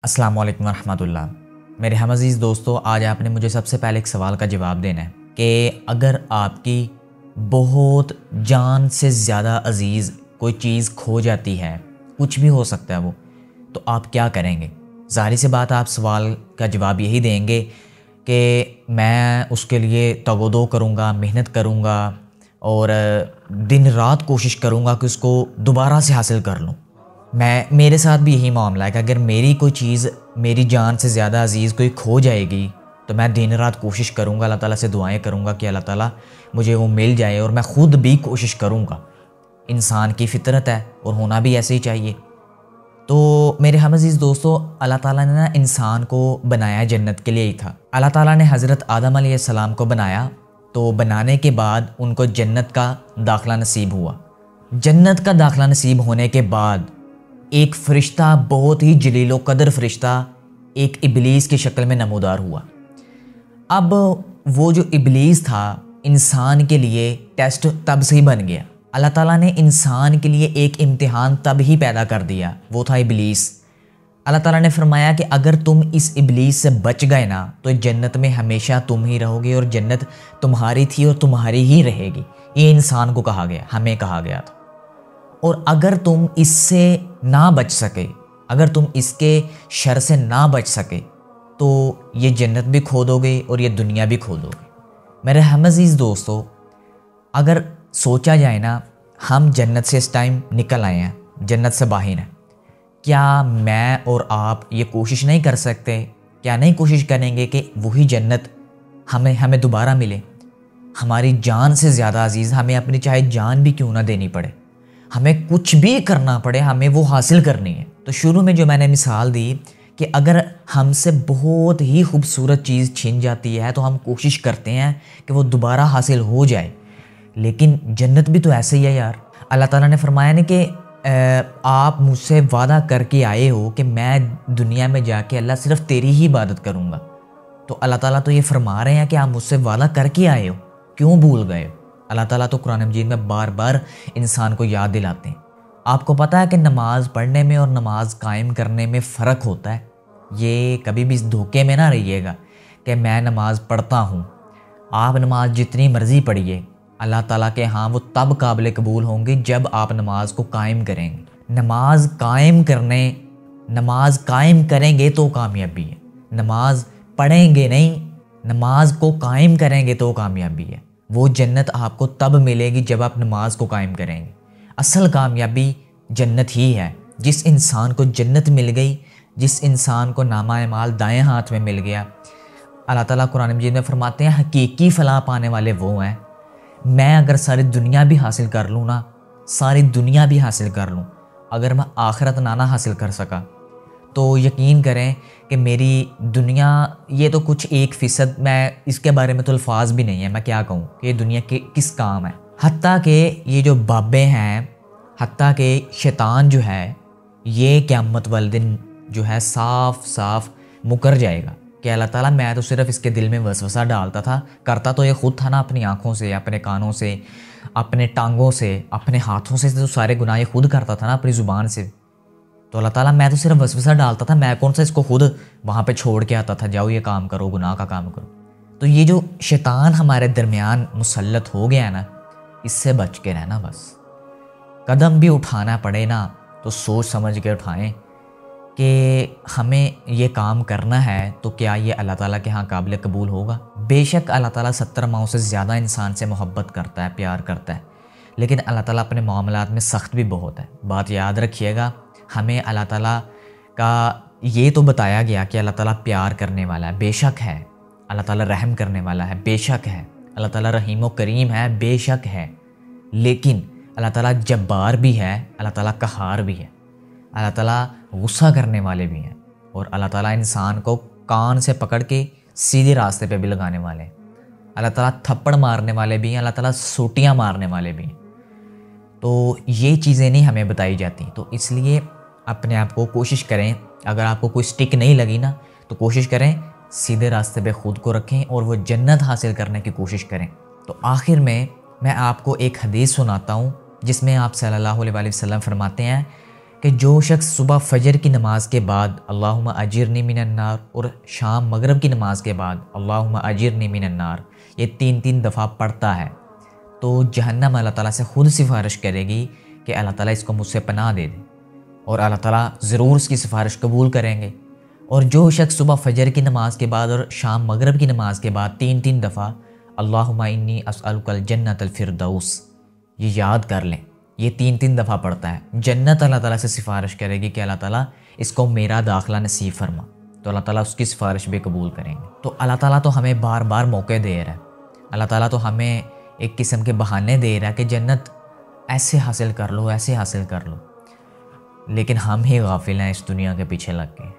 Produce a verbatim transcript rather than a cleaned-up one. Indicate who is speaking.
Speaker 1: السلام علیکم ورحمۃ اللہ۔ میرے ہم عزیز دوستو، آج آپ نے مجھے سب سے پہلے ایک سوال کا جواب دینا ہے کہ اگر آپ کی بہت جان سے زیادہ عزیز کوئی چیز کھو جاتی ہے، کچھ بھی ہو سکتا ہے وہ، تو آپ کیا کریں گے؟ ظاہر سی بات آپ سوال کا جواب یہی دیں گے کہ میں اس کے لیے تگ و دو کروں گا، محنت کروں گا اور دن رات کوشش کروں گا کہ اس کو دوبارہ سے حاصل کر لوں۔ میں میرے ساتھ بھی یہی معاملہ ہے کہ اگر میری کوئی چیز میری جان سے زیادہ عزیز کوئی کھو جائے گی تو میں دن رات کوشش کروں گا، اللہ تعالیٰ سے دعائیں کروں گا کہ اللہ تعالیٰ مجھے وہ مل جائے، اور میں خود بھی کوشش کروں گا۔ انسان کی فطرت ہے اور ہونا بھی ایسے ہی چاہیے۔ تو میرے ہم عزیز دوستو، اللہ تعالیٰ نے نا انسان کو بنایا جنت کے لیے ہی تھا۔ اللہ تعالیٰ نے حضرت آدم علیہ السلام کو بنایا، تو بنانے کے بعد ان کو جنت کا داخلہ نصیب ہوا۔ جنت کا داخلہ نصیب ہونے کے بعد ایک فرشتہ، بہت ہی جلیل و قدر فرشتہ، ایک ابلیس کی شکل میں نمودار ہوا۔ اب وہ جو ابلیس تھا انسان کے لیے ٹیسٹ تب سے ہی بن گیا۔ اللہ تعالیٰ نے انسان کے لیے ایک امتحان تب ہی پیدا کر دیا، وہ تھا ابلیس۔ اللہ تعالیٰ نے فرمایا کہ اگر تم اس ابلیس سے بچ گئے نا تو جنت میں ہمیشہ تم ہی رہو گے، اور جنت تمہاری تھی اور تمہاری ہی رہے گی۔ یہ انسان کو کہا گیا، ہمیں کہا گیا تھا۔ اور اگر تم اس سے نہ بچ سکے، اگر تم اس کے شر سے نہ بچ سکے تو یہ جنت بھی کھو دو گے اور یہ دنیا بھی کھو دو گے۔ میرے ہم عزیز دوستو، اگر سوچا جائے نا، ہم جنت سے اس ٹائم نکل آئے ہیں، جنت سے باہر ہیں، کیا میں اور آپ یہ کوشش نہیں کر سکتے؟ کیا نہیں کوشش کریں گے کہ وہی جنت ہمیں ہمیں دوبارہ ملے؟ ہماری جان سے زیادہ عزیز، ہمیں اپنی چاہے جان بھی کیوں نہ دینی پڑے، ہمیں کچھ بھی کرنا پڑے، ہمیں وہ حاصل کرنی ہے۔ تو شروع میں جو میں نے مثال دی کہ اگر ہم سے بہت ہی خوبصورت چیز چھن جاتی ہے تو ہم کوشش کرتے ہیں کہ وہ دوبارہ حاصل ہو جائے، لیکن جنت بھی تو ایسے ہی ہے یار۔ اللہ تعالیٰ نے فرمایا نا کہ آپ مجھ سے وعدہ کر کے آئے ہو کہ میں دنیا میں جا کے اللہ صرف تیری ہی عبادت کروں گا، تو اللہ تعالیٰ تو یہ فرما رہے ہیں کہ آپ مجھ سے وعدہ کر کے آئے ہو، کیوں بھول گئے ہو؟ اللہ تعالیٰ تو قرآن مجید میں بار بار انسان کو یاد دلاتے ہیں۔ آپ کو پتہ ہے کہ نماز پڑھنے میں اور نماز قائم کرنے میں فرق ہوتا ہے۔ یہ کبھی بھی اس دھوکے میں نہ رہیے گا کہ میں نماز پڑھتا ہوں۔ آپ نماز جتنی مرضی پڑھیے، اللہ تعالیٰ کے ہاں وہ تب قابل قبول ہوں گے جب آپ نماز کو قائم کریں گے۔ نماز قائم کرنے نماز قائم کریں گے تو کامیابی ہے، نماز پڑھیں گے نہیں، نماز کو قائم کریں گے تو کامیابی ہے۔ وہ جنت آپ کو تب ملے گی جب آپ نماز کو قائم کریں گے۔ اصل کامیابی جنت ہی ہے۔ جس انسان کو جنت مل گئی، جس انسان کو نامہ اعمال دائیں ہاتھ میں مل گیا، اللہ تعالیٰ قرآن مجید میں فرماتے ہیں حقیقی فلاح پانے والے وہ ہیں۔ میں اگر ساری دنیا بھی حاصل کر لوں نا، ساری دنیا بھی حاصل کر لوں، اگر میں آخرت نہ نہ حاصل کر سکا تو یقین کریں کہ میری دنیا یہ تو کچھ ایک فیصد، میں اس کے بارے میں تو الفاظ بھی نہیں ہے، میں کیا کہوں کہ یہ دنیا کے کس کام ہے۔ حتیٰ کہ یہ جو بابے ہیں، حتیٰ کہ شیطان جو ہے، یہ قیامت والے دن جو ہے صاف صاف مکر جائے گا کہ اللہ تعالیٰ میں تو صرف اس کے دل میں وسوسہ ڈالتا تھا، کرتا تو یہ خود تھا نا، اپنی آنکھوں سے، اپنے کانوں سے، اپنے ٹانگوں سے، اپنے ہاتھوں سے، تو سارے گناہ یہ خود کرتا تھا نا اپنی زبان سے۔ تو اللہ تعالیٰ میں تو صرف وسوسہ ڈالتا تھا، میں کون سا اس کو خود وہاں پہ چھوڑ کے آتا تھا، جاؤ یہ کام کرو، گناہ کا کام کرو۔ تو یہ جو شیطان ہمارے درمیان مسلط ہو گیا نا، اس سے بچ کے رہنا بس۔ قدم بھی اٹھانا پڑے نا تو سوچ سمجھ کے اٹھائیں کہ ہمیں یہ کام کرنا ہے تو کیا یہ اللہ تعالیٰ کے ہاں قابل قبول ہوگا۔ بے شک اللہ تعالیٰ ستر ماؤں سے زیادہ انسان سے محبت کرتا ہے، پیار کرتا ہے، لیکن اللہ تعالیٰ اپنے معاملات میں سخت بھی بہت ہے۔ بات یاد رکھیے گا، ہمیں اللہ تعالیٰ کا یہ تو بتایا گیا کہ اللہ تعالیٰ پیار کرنے والا ہے، بے شک ہے۔ اللہ تعالیٰ رحم کرنے والا ہے، بے شک ہے۔ اللہ تعالیٰ رحیم و کریم ہے، بے شک ہے۔ لیکن اللہ تعالیٰ جبار بھی ہے، اللہ تعالیٰ قہار بھی ہے، اللہ تعالیٰ غصہ کرنے والے بھی ہیں، اور اللہ تعالیٰ انسان کو کان سے پکڑ کے سیدھے راستے پہ بھی لگانے والے ہیں۔ اللہ تعالیٰ تھپڑ مارنے والے بھی ہیں، اللہ تعالیٰ سوٹیاں مارنے والے بھی ہیں۔ تو یہ چیزیں نہیں ہمیں بتائی جاتی، تو اس لیے اپنے آپ کو کوشش کریں، اگر آپ کو کوئی سٹک نہیں لگی نا تو کوشش کریں سیدھے راستے پہ خود کو رکھیں اور وہ جنت حاصل کرنے کی کوشش کریں۔ تو آخر میں میں آپ کو ایک حدیث سناتا ہوں جس میں آپ صلی اللہ علیہ وسلم فرماتے ہیں کہ جو شخص صبح فجر کی نماز کے بعد اللہم اجرنی من النار اور شام مغرب کی نماز کے بعد اللہم اجرنی من النار یہ تین تین دفعہ پڑھتا ہے تو جہنم اللہ تعالیٰ سے خود سفارش کرے گی کہ اللہ تعالیٰ اس کو مجھ سے پناہ دے دے، اور اللہ تعالیٰ ضرور اس کی سفارش قبول کریں گے۔ اور جو شخص صبح فجر کی نماز کے بعد اور شام مغرب کی نماز کے بعد تین تین دفعہ اللہم انی اسألک الجنۃ الفردوس یہ یاد کر لیں، یہ تین تین دفعہ پڑھتا ہے، جنت اللہ تعالیٰ سے سفارش کرے گی کہ اللہ تعالیٰ اس کو میرا داخلہ نصیب فرما، تو اللہ تعالیٰ اس کی سفارش بھی قبول کریں گے۔ تو اللہ تعالیٰ تو ہمیں بار بار موقع دے رہا ہے، اللہ تعالیٰ تو ہمیں ایک قسم کے بہانے دے رہا ہے کہ جنت ایسے حاصل کر لو، ایسے حاصل کر لو، لیکن ہم ہی غافل ہیں اس دنیا کے پیچھے لگ کے۔